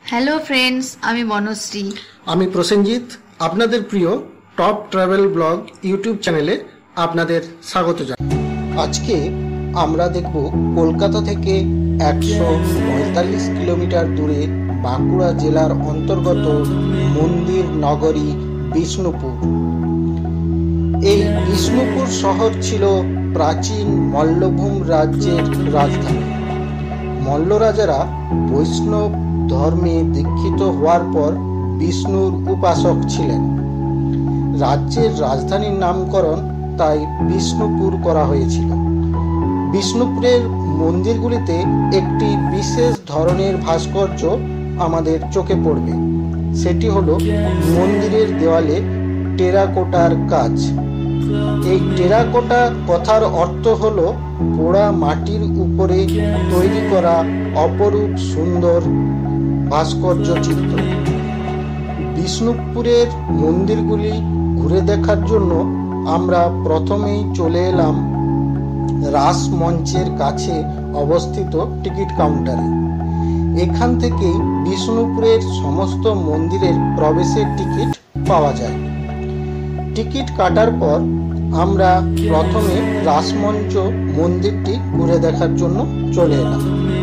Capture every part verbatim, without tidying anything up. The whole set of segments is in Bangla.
হ্যালো ফ্রেন্ডস, আমি বনশ্রী। আমি প্রসেনজিৎ। আপনাদের প্রিয় টপ ট্রাভেল ব্লগ ইউটিউব চ্যানেলে আপনাদের স্বাগত জানাই। আজকে আমরা দেখব কলকাতা থেকে একশো পঁয়তাল্লিশ কিলোমিটার দূরে বাঁকুড়া জেলার অন্তর্গত মন্দির নগরী বিষ্ণুপুর। এই বিষ্ণুপুর শহর ছিল প্রাচীন মল্লভূম রাজ্যের রাজধানী। মল্ল রাজারা বৈষ্ণব ধর্মে দীক্ষিত হওয়ার পর বিষ্ণুর উপাসক ছিলেন। রাজ্যের রাজধানীর নামকরণ তাই বিষ্ণুপুর করা হয়েছিল। বিষ্ণুপুরের মন্দিরগুলিতে একটি বিশেষ ধরনের ভাস্কর্য আমাদের চোখে পড়বে। সেটি হলো মন্দিরের দেওয়ালে টেরাকোটার কাজ। এই টেরাকোটা কথার অর্থ হলো পোড়া মাটির উপরে তৈরি করা অপরূপ সুন্দর ভাস্কর্য চিত্র। বিষ্ণুপুরের মন্দিরগুলি ঘুরে দেখার জন্য আমরা প্রথমেই চলে এলাম রাস মঞ্চের কাছে অবস্থিত টিকিট কাউন্টারে। এখান থেকেই বিষ্ণুপুরের সমস্ত মন্দিরের প্রবেশের টিকিট পাওয়া যায়। টিকিট কাটার পর আমরা প্রথমে রাসমঞ্চ মন্দিরটি ঘুরে দেখার জন্য চলে এলাম।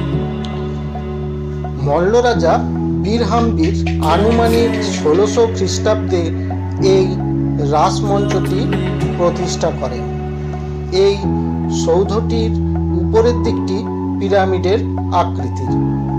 মল্ল রাজা বীরহাম্বীর আনুমানিক ষোলোশো খ্রিস্টাব্দে এই রাসমঞ্চটি প্রতিষ্ঠা করেন। এই সৌধটির উপরের দিকটি পিরামিডের আকৃতির।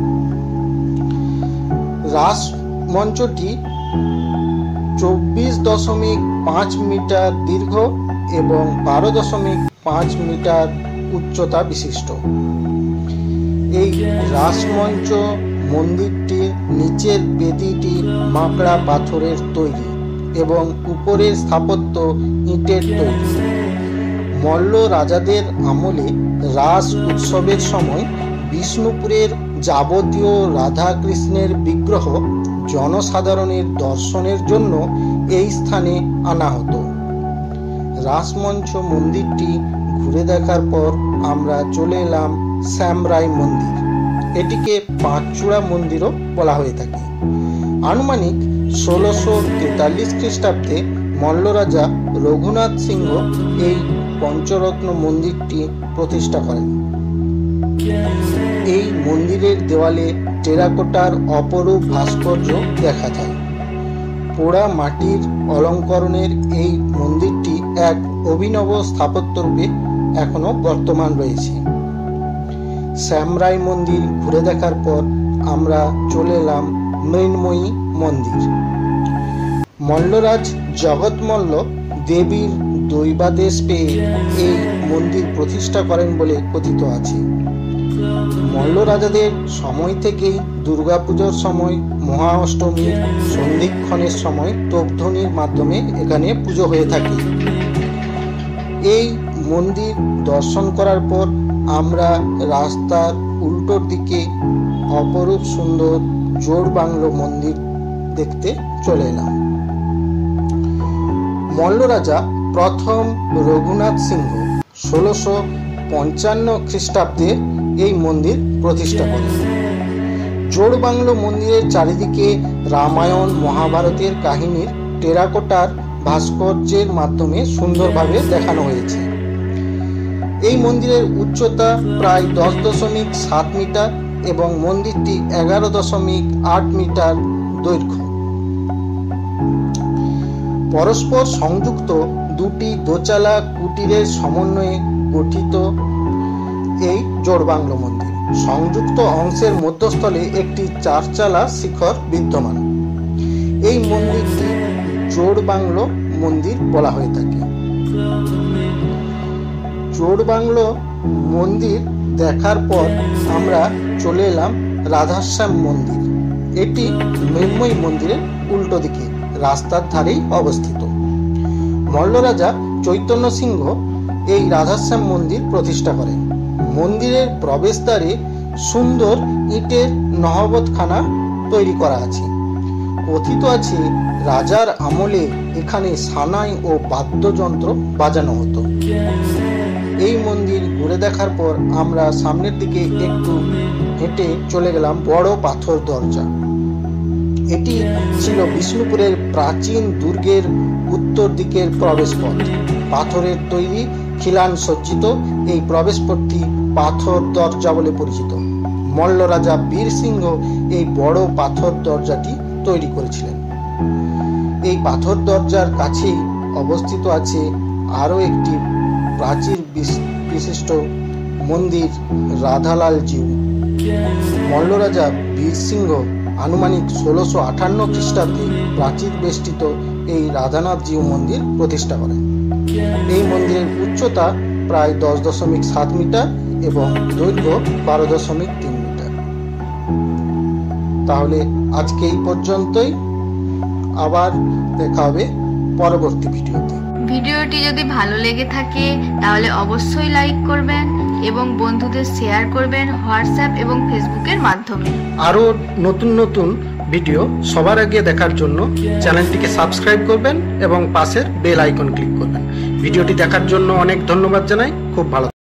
রাসমঞ্চটি চব্বিশ দশমিক পাঁচ মিটার দীর্ঘ এবং বারো দশমিক পাঁচ মিটার উচ্চতা বিশিষ্ট। এই রাসমঞ্চ মন্দিরটি নিচের বেদিটি মাকড়া পাথরের তৈরি এবং উপরের স্থাপত্য ইটের তৈরি। মল্ল রাজাদের আমলে রাস উৎসবের সময় বিষ্ণুপুরের যাবতীয় রাধা কৃষ্ণের বিগ্রহ জনসাধারণের দর্শনের জন্য এই স্থানে আনা হতো। রাসমঞ্চ মন্দিরটি ঘুরে দেখার পর আমরা চলে এলাম শ্যামরাই মন্দির। এটিকে পাঁচচূড়া মন্দিরও বলা হয়ে থাকে। আনুমানিক ষোলোশো তেতাল্লিশ খ্রিস্টাব্দে মল্ল রাজা রঘুনাথ সিংহ এই পঞ্চরত্ন মন্দিরটি প্রতিষ্ঠা করেন। এই মন্দিরের দেওয়ালে টেরাকোটার অপরূপ ভাস্কর্য দেখা যায়। পোড়া মাটির অলঙ্করণের এই মন্দিরটি এক অভিনব স্থাপত্যরূপে এখনো বর্তমান রয়েছে। শ্যামরাই মন্দির ঘুরে দেখার পর আমরা চলে এলাম মৃন্ময়ী মন্দির। মল্লরাজ জগৎমল্ল দেবীর দৈবাদেশ পেয়ে এই মন্দির প্রতিষ্ঠা করেন বলে কথিত আছে। মল্ল রাজাদের সময় থেকেই দুর্গাপুজোর সময়, মহা অষ্টমীর সন্ধিক্ষণের সময় তোপধ্বনির মাধ্যমে এখানে পুজো হয়ে থাকে। এই মন্দির দর্শন করার পর আমরা রাস্তার উল্টোর দিকে অপরূপ সুন্দর জোড় বাংলো মন্দির দেখতে চলে এলাম। মল্ল রাজা প্রথম রঘুনাথ সিংহ ষোলোশো পঞ্চান্ন খ্রিস্টাব্দে এই মন্দির প্রতিষ্ঠা করেন। জোড় বাংলো মন্দিরের চারিদিকে রামায়ণ মহাভারতের কাহিনীর টেরাকোটার ভাস্কর্যের মাধ্যমে সুন্দরভাবে দেখানো হয়েছে। এই মন্দিরের উচ্চতা প্রায় দশ দশমিক সাত মিটার এবং মন্দিরটি এগারো দশমিক আট মিটার দৈর্ঘ্য। পরস্পর সংযুক্ত দুটি দোচালা কুটিরের সমন্বয়ে গঠিত এই জোড় বাংলো মন্দির। সংযুক্ত অংশের মধ্যস্থলে একটি চারচালা শিখর বিদ্যমান। এই মন্দিরটি জোড় বাংলো মন্দির বলা হয়ে থাকে। জোড় বাংলো মন্দির দেখার পর আমরা চলে এলাম রাধাশ্যাম মন্দির। এটি মৃন্ময়ী মন্দিরের উল্টো দিকে রাস্তার ধারেই অবস্থিত। মল্ল রাজা চৈতন্য সিংহ এই রাধাশ্যাম মন্দির প্রতিষ্ঠা করেন। মন্দিরের প্রবেশদ্বারে সুন্দর ইটের নহবতখানা তৈরি করা আছে। কথিত আছে রাজার আমলে এখানে সানাই ও বাদ্যযন্ত্র বাজানো হতো। এই মন্দির ঘুরে দেখার পর আমরা সামনের দিকে একটু হেঁটে চলে গেলাম বড় পাথর দরজা। এটি ছিল বিষ্ণুপুরের প্রাচীন দুর্গের উত্তর দিকের প্রবেশপথ। পাথরের তৈরি খিলান সজ্জিত এই প্রবেশপথটি পাথর দরজা বলে পরিচিত। মল্ল রাজা বীর সিংহ এই বড় পাথর দরজাটি তৈরি করেছিলেন। এই পাথর দরজার কাছেই অবস্থিত আছে আরও একটি প্রাচীর বিশিষ্ট মন্দির রাধালাল জিউ। মল্ল রাজা বীর সিংহ আনুমানিক ষোলোশো আটান্ন খ্রিস্টাব্দে প্রাচীর বেষ্টিত এই রাধানাথ জিউ মন্দির প্রতিষ্ঠা করেন। এই মন্দিরের উচ্চতা প্রায় দশ দশমিক সাত মিটার এবং দৈর্ঘ্য বারো দশমিক তিন মিটার। তাহলে আজকে এই পর্যন্তই, আবার দেখা হবে পরবর্তী ভিডিওতে। ভিডিওটি যদি ভালো লেগে থাকে তাহলে অবশ্যই লাইক করবেন এবং বন্ধুদের শেয়ার করবেন হোয়াটসঅ্যাপ এবং ফেসবুকের মাধ্যমে। আরও নতুন নতুন ভিডিও সবার আগে দেখার জন্য চ্যানেলটিকে সাবস্ক্রাইব করবেন এবং পাশের বেল আইকন ক্লিক করবেন। ভিডিওটি দেখার জন্য অনেক ধন্যবাদ জানাই। খুব ভালো।